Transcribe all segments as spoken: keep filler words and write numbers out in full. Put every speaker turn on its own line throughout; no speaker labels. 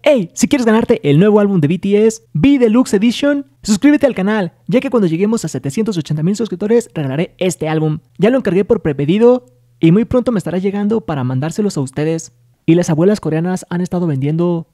Hey, si quieres ganarte el nuevo álbum de B T S, B Deluxe Edition, suscríbete al canal, ya que cuando lleguemos a setecientos ochenta mil suscriptores regalaré este álbum. Ya lo encargué por prepedido y muy pronto me estará llegando para mandárselos a ustedes. Y las abuelas coreanas han estado vendiendo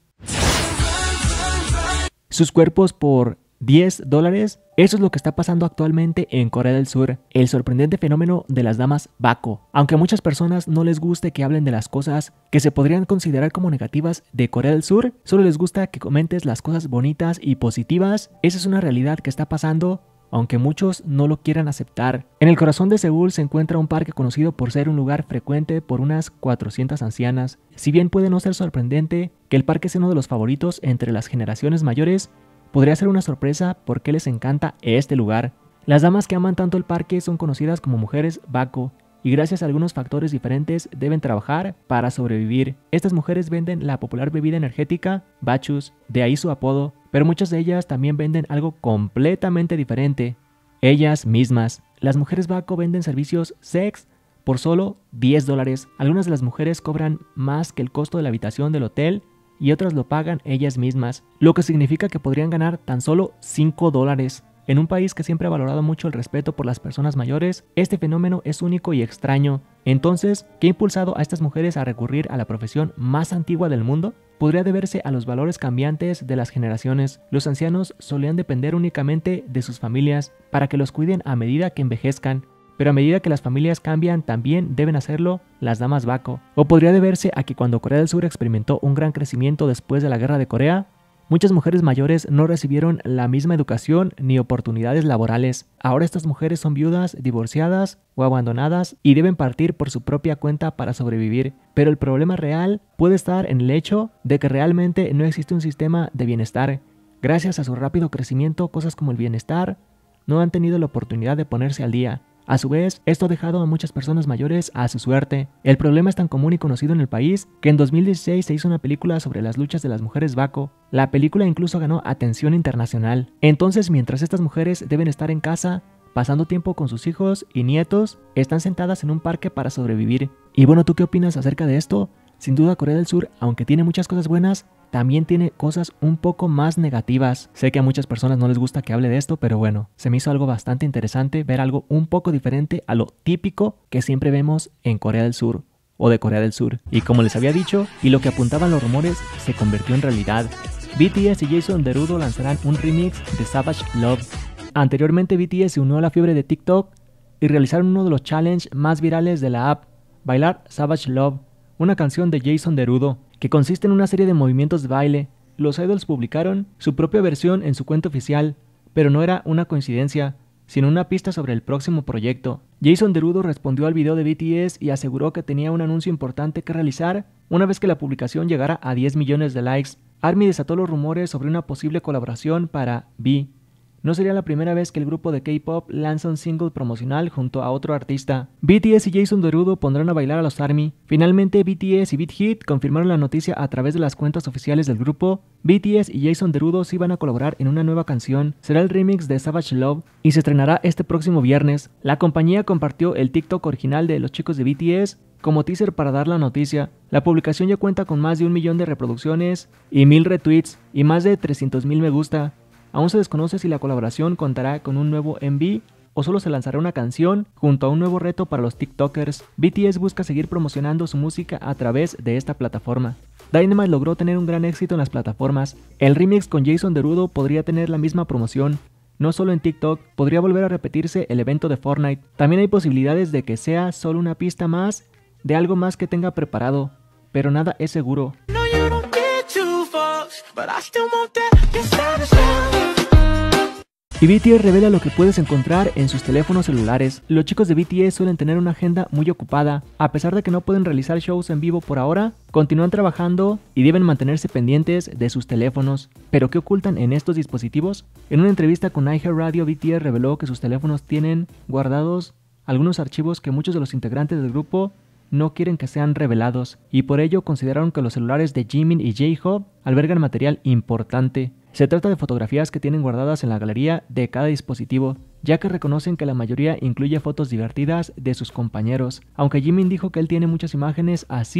sus cuerpos por diez dólares. Eso es lo que está pasando actualmente en Corea del Sur, el sorprendente fenómeno de las damas Bako. Aunque a muchas personas no les guste que hablen de las cosas que se podrían considerar como negativas de Corea del Sur, solo les gusta que comentes las cosas bonitas y positivas. Esa es una realidad que está pasando, aunque muchos no lo quieran aceptar. En el corazón de Seúl se encuentra un parque conocido por ser un lugar frecuente por unas cuatrocientas ancianas. Si bien puede no ser sorprendente que el parque sea uno de los favoritos entre las generaciones mayores, podría ser una sorpresa porque les encanta este lugar. Las damas que aman tanto el parque son conocidas como mujeres Bako y gracias a algunos factores diferentes deben trabajar para sobrevivir. Estas mujeres venden la popular bebida energética Bachus, de ahí su apodo, pero muchas de ellas también venden algo completamente diferente. Ellas mismas. Las mujeres Bako venden servicios sex por solo diez dólares. Algunas de las mujeres cobran más que el costo de la habitación del hotel y otras lo pagan ellas mismas, lo que significa que podrían ganar tan solo cinco dólares. En un país que siempre ha valorado mucho el respeto por las personas mayores, este fenómeno es único y extraño. Entonces, ¿qué ha impulsado a estas mujeres a recurrir a la profesión más antigua del mundo? Podría deberse a los valores cambiantes de las generaciones. Los ancianos solían depender únicamente de sus familias para que los cuiden a medida que envejezcan. Pero a medida que las familias cambian, también deben hacerlo las damas Bako. O podría deberse a que cuando Corea del Sur experimentó un gran crecimiento después de la guerra de Corea, muchas mujeres mayores no recibieron la misma educación ni oportunidades laborales. Ahora estas mujeres son viudas, divorciadas o abandonadas y deben partir por su propia cuenta para sobrevivir. Pero el problema real puede estar en el hecho de que realmente no existe un sistema de bienestar. Gracias a su rápido crecimiento, cosas como el bienestar no han tenido la oportunidad de ponerse al día. A su vez, esto ha dejado a muchas personas mayores a su suerte. El problema es tan común y conocido en el país que en dos mil dieciséis se hizo una película sobre las luchas de las mujeres Bako. La película incluso ganó atención internacional. Entonces, mientras estas mujeres deben estar en casa, pasando tiempo con sus hijos y nietos, están sentadas en un parque para sobrevivir. Y bueno, ¿tú qué opinas acerca de esto? Sin duda Corea del Sur, aunque tiene muchas cosas buenas, también tiene cosas un poco más negativas. Sé que a muchas personas no les gusta que hable de esto, pero bueno, se me hizo algo bastante interesante ver algo un poco diferente a lo típico que siempre vemos en Corea del Sur o de Corea del Sur. Y como les había dicho, y lo que apuntaban los rumores se convirtió en realidad. B T S y Jason Derulo lanzarán un remix de Savage Love. Anteriormente B T S se unió a la fiebre de TikTok y realizaron uno de los challenges más virales de la app, bailar Savage Love, una canción de Jason Derulo, que consiste en una serie de movimientos de baile. Los idols publicaron su propia versión en su cuenta oficial, pero no era una coincidencia, sino una pista sobre el próximo proyecto. Jason Derulo respondió al video de B T S y aseguró que tenía un anuncio importante que realizar una vez que la publicación llegara a diez millones de likes. ARMY desató los rumores sobre una posible colaboración para V. No sería la primera vez que el grupo de K-pop lanza un single promocional junto a otro artista. B T S y Jason Derulo pondrán a bailar a los ARMY. Finalmente, B T S y Big Hit confirmaron la noticia a través de las cuentas oficiales del grupo. B T S y Jason Derulo sí van a colaborar en una nueva canción. Será el remix de Savage Love y se estrenará este próximo viernes. La compañía compartió el TikTok original de los chicos de B T S como teaser para dar la noticia. La publicación ya cuenta con más de un millón de reproducciones y mil retweets y más de trescientos mil me gusta. Aún se desconoce si la colaboración contará con un nuevo M V o solo se lanzará una canción junto a un nuevo reto para los TikTokers. B T S busca seguir promocionando su música a través de esta plataforma. Dynamite logró tener un gran éxito en las plataformas. El remix con Jason Derulo podría tener la misma promoción. No solo en TikTok, podría volver a repetirse el evento de Fortnite. También hay posibilidades de que sea solo una pista más de algo más que tenga preparado, pero nada es seguro. Y B T S revela lo que puedes encontrar en sus teléfonos celulares. Los chicos de B T S suelen tener una agenda muy ocupada. A pesar de que no pueden realizar shows en vivo por ahora, continúan trabajando y deben mantenerse pendientes de sus teléfonos. ¿Pero qué ocultan en estos dispositivos? En una entrevista con iHeartRadio, B T S reveló que sus teléfonos tienen guardados algunos archivos que muchos de los integrantes del grupo no quieren que sean revelados, y por ello consideraron que los celulares de Jimin y J-Hope albergan material importante. Se trata de fotografías que tienen guardadas en la galería de cada dispositivo, ya que reconocen que la mayoría incluye fotos divertidas de sus compañeros, aunque Jimin dijo que él tiene muchas imágenes así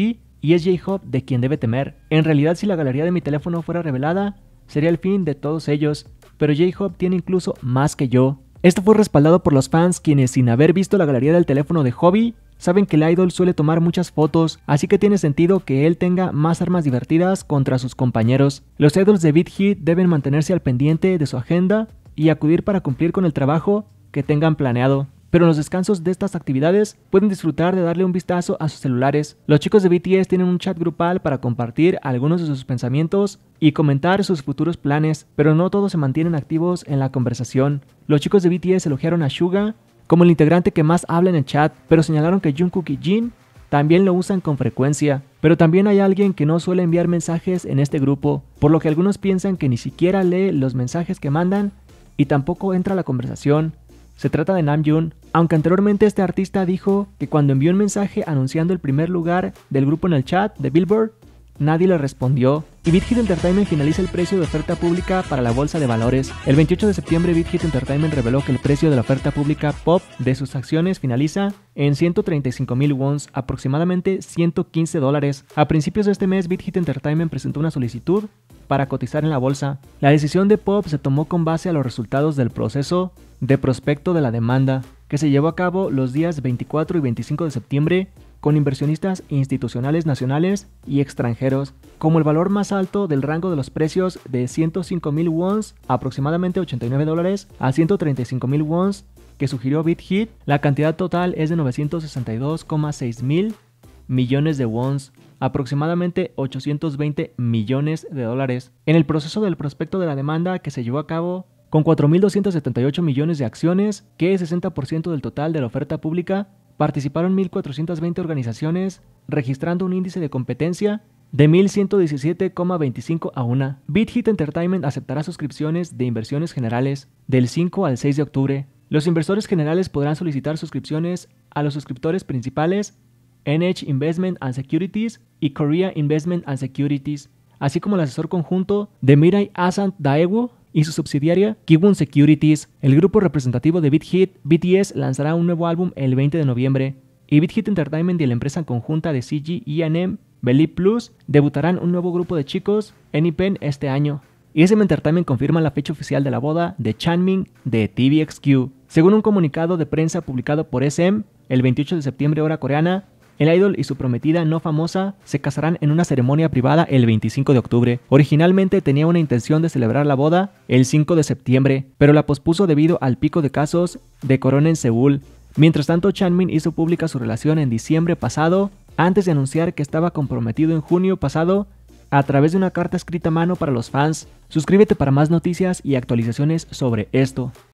y es J-Hope de quien debe temer. En realidad, si la galería de mi teléfono fuera revelada, sería el fin de todos ellos, pero J-Hope tiene incluso más que yo. Esto fue respaldado por los fans, quienes sin haber visto la galería del teléfono de Hobby, saben que el idol suele tomar muchas fotos, así que tiene sentido que él tenga más armas divertidas contra sus compañeros. Los idols de Big Hit deben mantenerse al pendiente de su agenda y acudir para cumplir con el trabajo que tengan planeado. Pero en los descansos de estas actividades pueden disfrutar de darle un vistazo a sus celulares. Los chicos de B T S tienen un chat grupal para compartir algunos de sus pensamientos y comentar sus futuros planes, pero no todos se mantienen activos en la conversación. Los chicos de B T S elogiaron a Suga como el integrante que más habla en el chat, pero señalaron que Jungkook y Jin también lo usan con frecuencia. Pero también hay alguien que no suele enviar mensajes en este grupo, por lo que algunos piensan que ni siquiera lee los mensajes que mandan y tampoco entra a la conversación. Se trata de Namjoon, aunque anteriormente este artista dijo que cuando envió un mensaje anunciando el primer lugar del grupo en el chat de Billboard, nadie le respondió. Y Big Hit Entertainment finaliza el precio de oferta pública para la bolsa de valores. El veintiocho de septiembre, Big Hit Entertainment reveló que el precio de la oferta pública pop de sus acciones finaliza en ciento treinta y cinco mil wons, aproximadamente ciento quince dólares. A principios de este mes, Big Hit Entertainment presentó una solicitud para cotizar en la bolsa. La decisión de Pop se tomó con base a los resultados del proceso de prospecto de la demanda, que se llevó a cabo los días veinticuatro y veinticinco de septiembre con inversionistas institucionales nacionales y extranjeros. Como el valor más alto del rango de los precios de ciento cinco mil wons, aproximadamente ochenta y nueve dólares, a ciento treinta y cinco mil wons que sugirió Big Hit, la cantidad total es de novecientos sesenta y dos coma seis mil millones de wons, aproximadamente ochocientos veinte millones de dólares. En el proceso del prospecto de la demanda, que se llevó a cabo con cuatro mil doscientos setenta y ocho millones de acciones, que es sesenta por ciento del total de la oferta pública, participaron mil cuatrocientas veinte organizaciones, registrando un índice de competencia de mil ciento diecisiete coma veinticinco a uno. Big Hit Entertainment aceptará suscripciones de inversiones generales del cinco al seis de octubre. Los inversores generales podrán solicitar suscripciones a los suscriptores principales N H Investment and Securities y Korea Investment and Securities, así como el asesor conjunto de Mirai Asant Daewoo y su subsidiaria Kiwoom Securities. El grupo representativo de Big Hit, B T S, lanzará un nuevo álbum el veinte de noviembre, y Big Hit Entertainment y la empresa conjunta de C G E and M, Believe Plus, debutarán un nuevo grupo de chicos, Anypen, este año. Y S M Entertainment confirma la fecha oficial de la boda de Chanmin de T V X Q. Según un comunicado de prensa publicado por S M, el veintiocho de septiembre hora coreana, el idol y su prometida no famosa se casarán en una ceremonia privada el veinticinco de octubre. Originalmente tenía una intención de celebrar la boda el cinco de septiembre, pero la pospuso debido al pico de casos de corona en Seúl. Mientras tanto, Chanmin hizo pública su relación en diciembre pasado, antes de anunciar que estaba comprometido en junio pasado a través de una carta escrita a mano para los fans. Suscríbete para más noticias y actualizaciones sobre esto.